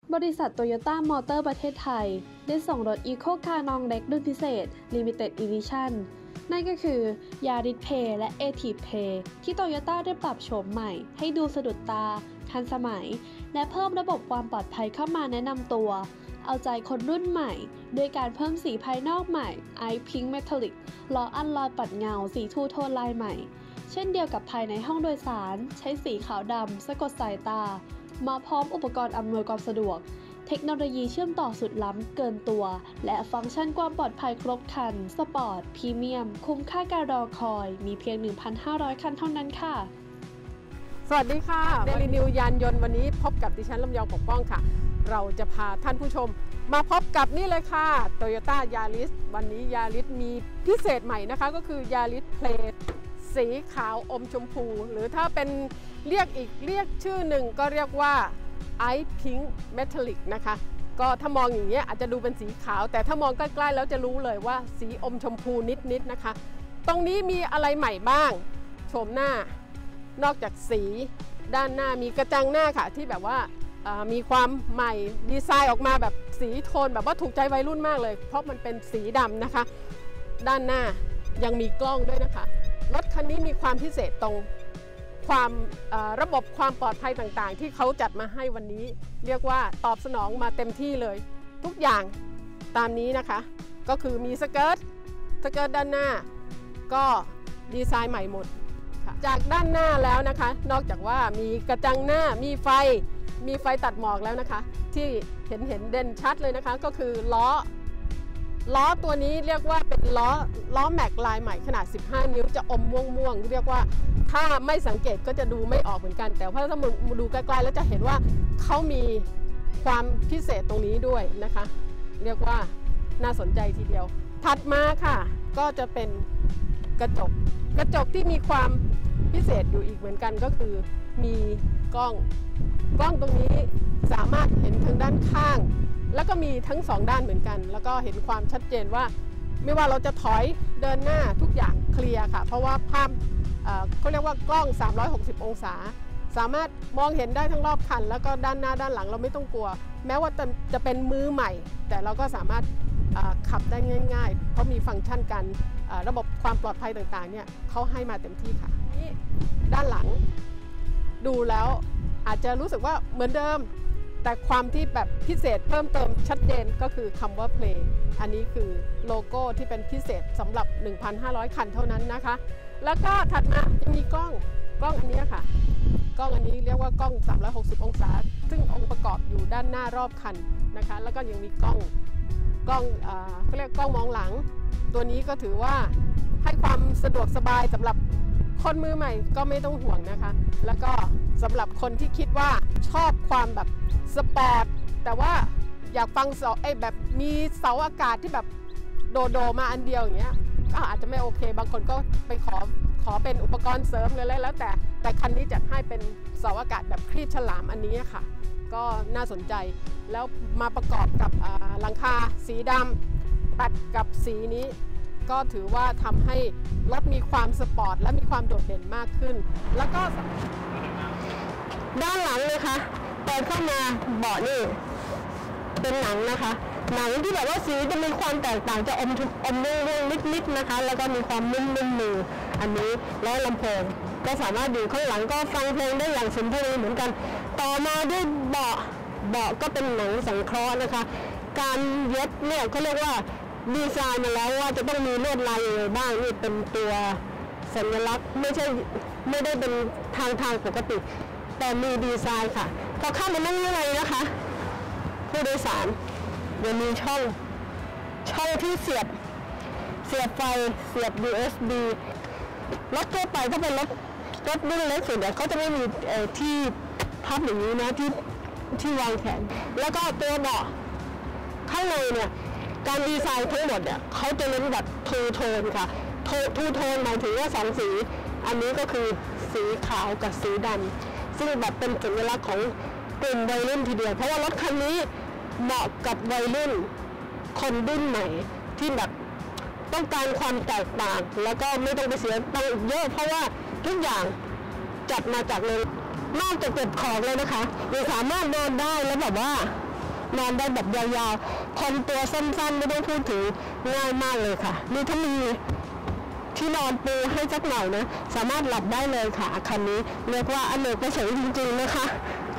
บริษัทโตโยต้ามอเตอร์ประเทศไทยได้ส่งรถอีโคคาร์นองเล็กรุ่นพิเศษ Limited Edition นั่นก็คือ Yaris Play และ Active Play ที่โตโยต้าได้ปรับโฉมใหม่ให้ดูสะดุดตาทันสมัยและเพิ่มระบบความปลอดภัยเข้ามาแนะนำตัวเอาใจคนรุ่นใหม่ด้วยการเพิ่มสีภายนอกใหม่ Ice Pink Metallic ล้ออัลลอยปัดเงาสีทูโทนลายใหม่เช่นเดียวกับภายในห้องโดยสารใช้สีขาวดำสะกดสายตามาพร้อมอุปกรณ์อำนวยความสะดวกเทคโนโลยีเชื่อมต่อสุดล้ำเกินตัวและฟังก์ชันความปลอดภัยครบครันสปอร์ตพรีเมียมคุ้มค่าการรอคอยมีเพียง 1,500 คันเท่านั้นค่ะสวัสดีค่ะเดลินิวยานยนต์วันนี้พบกับดิฉันลำยองปกป้องค่ะเราจะพาท่านผู้ชมมาพบกับนี่เลยค่ะ Toyota Yaris วันนี้ Yaris มีพิเศษใหม่นะคะก็คือ Yaris Play สีขาวอมชมพูหรือถ้าเป็นเรียกชื่อหนึ่งก็เรียกว่า Ice Pink Metallic นะคะก็ถ้ามองอย่างนี้อาจจะดูเป็นสีขาวแต่ถ้ามองใกล้ๆแล้วจะรู้เลยว่าสีอมชมพูนิดๆนะคะตรงนี้มีอะไรใหม่บ้างโฉมหน้านอกจากสีด้านหน้ามีกระจังหน้าค่ะที่แบบว่ามีความใหม่ดีไซน์ออกมาแบบสีโทนแบบว่าถูกใจวัยรุ่นมากเลยเพราะมันเป็นสีดำนะคะด้านหน้ายังมีกล้องด้วยนะคะรถคันนี้มีความพิเศษตรงความระบบความปลอดภัยต่างๆที่เขาจัดมาให้วันนี้เรียกว่าตอบสนองมาเต็มที่เลยทุกอย่างตามนี้นะคะก็คือมีสเกิร์ตด้านหน้าก็ดีไซน์ใหม่หมดจากด้านหน้าแล้วนะคะนอกจากว่ามีกระจังหน้ามีไฟตัดหมอกแล้วนะคะที่เห็นเด่นชัดเลยนะคะก็คือล้อตัวนี้เรียกว่าเป็นล้อแม็กลายใหม่ขนาด15นิ้วจะอมม่วงเรียกว่าถ้าไม่สังเกตก็จะดูไม่ออกเหมือนกันแต่ถ้ามาดูใกล้ๆแล้วจะเห็นว่าเขามีความพิเศษตรงนี้ด้วยนะคะเรียกว่าน่าสนใจทีเดียวถัดมาค่ะก็จะเป็นกระจกที่มีความพิเศษอยู่อีกเหมือนกันก็คือมีกล้องตรงนี้สามารถเห็นทางด้านข้างแล้วก็มีทั้ง2ด้านเหมือนกันแล้วก็เห็นความชัดเจนว่าไม่ว่าเราจะถอยเดินหน้าทุกอย่างเคลียร์ค่ะเพราะว่าภาพเขาเรียกว่ากล้อง360องศาสามารถมองเห็นได้ทั้งรอบคันแล้วก็ด้านหน้าด้านหลังเราไม่ต้องกลัวแม้ว่าจะเป็นมือใหม่แต่เราก็สามารถขับได้ง่ายๆเพราะมีฟังก์ชันการระบบความปลอดภัยต่างๆเนี่ยเขาให้มาเต็มที่ค่ะนี่ด้านหลังดูแล้วอาจจะรู้สึกว่าเหมือนเดิมแต่ความที่แบบพิเศษเพิ่มเติมชัดเจนก็คือคำว่า Play อันนี้คือโลโก้ที่เป็นพิเศษสำหรับ 1,500 คันเท่านั้นนะคะแล้วก็ถัดมาจะมีกล้องอันนี้ค่ะกล้องอันนี้เรียกว่ากล้อง360องศาซึ่งองค์ประกอบอยู่ด้านหน้ารอบคันนะคะแล้วก็ยังมีกล้องเขาเรียกกล้องมองหลังตัวนี้ก็ถือว่าให้ความสะดวกสบายสำหรับคนมือใหม่ก็ไม่ต้องห่วงนะคะแล้วก็สำหรับคนที่คิดว่าชอบความแบบสปอร์ตแต่ว่าอยากฟังแบบมีเสาอากาศที่แบบโดมาอันเดียวอย่างเงี้ยก็อาจจะไม่โอเคบางคนก็ไปขอเป็นอุปกรณ์เสริมเลยแล้วแต่คันนี้จะให้เป็นเสาอากาศแบบครีบฉลามอันนี้ค่ะก็น่าสนใจแล้วมาประกอบกับหลังคาสีดำตัดกับสีนี้ก็ถือว่าทำให้รถมีความสปอร์ตและมีความโดดเด่นมากขึ้นแล้วก็ด้านหลังเลยค่ะเปิดเข้ามาเบาะนี่เป็นหนังนะคะหนังที่แบบว่าสีจะมีความแตกต่างจะอมม่วงนิดๆนะคะแล้วก็มีความนุ่มมืออันนี้แล้วลำโพงก็สามารถอยู่ข้างหลังก็ฟังเพลงได้อย่างสมบูรณ์เหมือนกันต่อมาด้วยเบาะก็เป็นหนังสังเคราะห์นะคะการเย็บเนี่ยเขาเรียกว่าดีไซน์มาแล้วว่าจะต้องมีลวดลายอะไรบ้างนี่เป็นตัวสัญลักษณ์ไม่ได้เป็นทางปกติแต่มีดีไซน์ค่ะพอเข้ามานั่งยังไงนะคะผู้โดยสารจะมีช่องที่เสียบไฟเสียบ USB รถทั่วไปถ้าเป็นรถรุ่นเล็กสุดเนี่ยเขาจะไม่มีที่พับอย่างนี้นะที่วางแขนแล้วก็ตัวเบาะข้างในเนี่ยการดีไซน์ทั้งหมดเนี่ยเขาจะเน้นแบบทูโทนค่ะทูโทนหมายถึงว่า2สีอันนี้ก็คือสีขาวกับสีดำซึ่งแบบเป็นสัญลักษณ์ของกลุ่มวัยรุ่นทีเดียวเพราะว่ารถคันนี้เหมาะกับวัยรุ่นคนรุ่นใหม่ที่แบบต้องการความแตกต่างแล้วก็ไม่ต้องไปเสียตังค์เยอะเพราะว่าทุกอย่างจัดมาจากเลยนอกจากเก็บของเลยนะคะยังสามารถนอนได้แล้วแบบว่านอนได้แบบยาวๆคนตัวสั้นๆไม่ต้องพูดถึงง่ายมากเลยค่ะนี่ถ้ามีที่นอนปูให้สักหน่อยนะสามารถหลับได้เลยค่ะอาคารนี้เรียกว่าอเนกประสงค์จริงๆนะคะ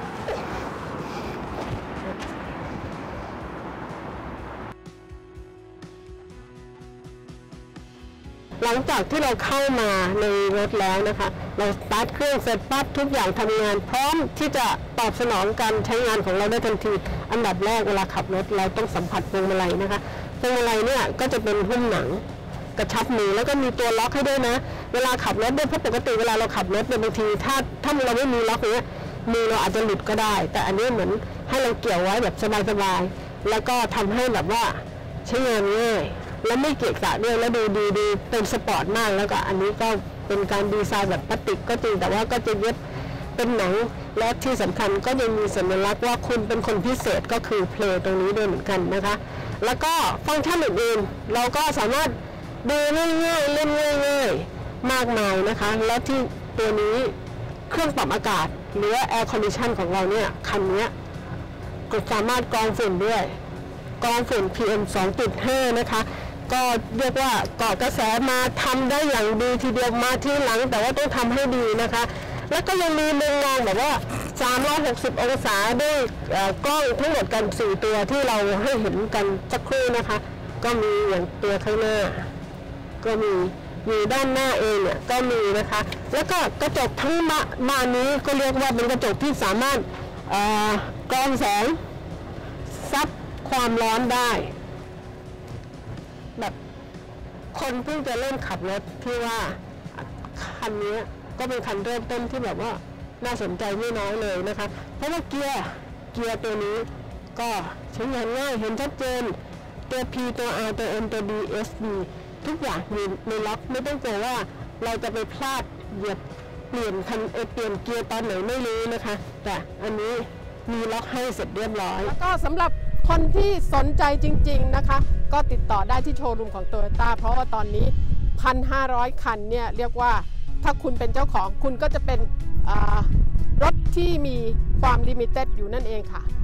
หลังจากที่เราเข้ามาในรถแล้วนะคะเราสตาร์ทเครื่องเสร็จปั๊บทุกอย่างทำงานพร้อมที่จะตอบสนองการใช้งานของเราได้ทันทีอันดับแรกเวลาขับรถเราต้องสัมผัสพวงมาลัยนะคะพวงมาลัยเนี่ยก็จะเป็นหุ้มหนังกระชับมือแล้วก็มีตัวล็อกให้ด้วยนะเวลาขับรถด้วยเพราะปกติเวลาเราขับรถบางทีถ้าเราไม่มีล็อกเนี้ยมือเราอาจจะหลุดก็ได้แต่อันนี้เหมือนให้เราเกี่ยวไว้แบบสบายๆแล้วก็ทำให้แบบว่าใช้งานง่ายและไม่เกะกะด้วยแล้วดูเป็นสปอร์ตมากแล้วก็อันนี้ก็เป็นการดีไซน์แบบพลาสติกก็จริงแต่ว่าก็จะเย็บเป็นหนังและที่สำคัญก็ยังมีสัญลักษณ์ว่าคุณเป็นคนพิเศษก็คือเพลย์ตรงนี้ด้วยเหมือนกันนะคะแล้วก็ฟังก์ชันอื่นๆเราก็สามารถดูง่ายๆเล่นง่ายๆมากมายนะคะแล้วที่ตัวนี้เครื่องปรับอากาศหรือ Air Condition ของเราเนี่ยคันนี้ก็สามารถกรองฝุ่นด้วยกรองฝุ่น PM 2.5 นะคะก็เรียกว่าเกาะกระแสมาทำได้อย่างดีทีเดียวมาที่หลังแต่ว่าต้องทำให้ดีนะคะแล้วก็ยังมีมุมมองแบบว่า360องศาด้วยกล้องทั้งหมดกัน4ตัวที่เราให้เห็นกันสักครู่นะคะก็มีอย่างตัวข้างหน้าก็มีด้านหน้าเองเนี่ยก็มีนะคะแล้วก็กระจกทั้งมานี้ก็เรียกว่าเป็นกระจกที่สามารถกรองแสงซับความร้อนได้แบบคนเพิ่งจะเริ่มขับรถที่ว่าคันนี้ก็เป็นคันเริ่มต้นที่แบบว่าน่าสนใจไม่น้อยเลยนะคะเพราะว่าเกียร์ตัวนี้ก็ใช้งานง่ายเห็นชัดเจนตัว P ตัว R ตัว M ตัว D S D ทุกอย่างอยู่ในล็อกไม่ต้องกลัวว่าเราจะไปพลาดเหยียบเปลี่ยนเกียร์ตอนไหนไม่รู้นะคะแต่อันนี้มีล็อกให้เสร็จเรียบร้อยแล้วก็สำหรับคนที่สนใจจริงๆนะคะก็ติดต่อได้ที่โชว์รูมของ Toyota เพราะว่าตอนนี้ 1,500 คันเนี่ยเรียกว่าถ้าคุณเป็นเจ้าของคุณก็จะเป็นรถที่มีความลิมิเต็ดอยู่นั่นเองค่ะ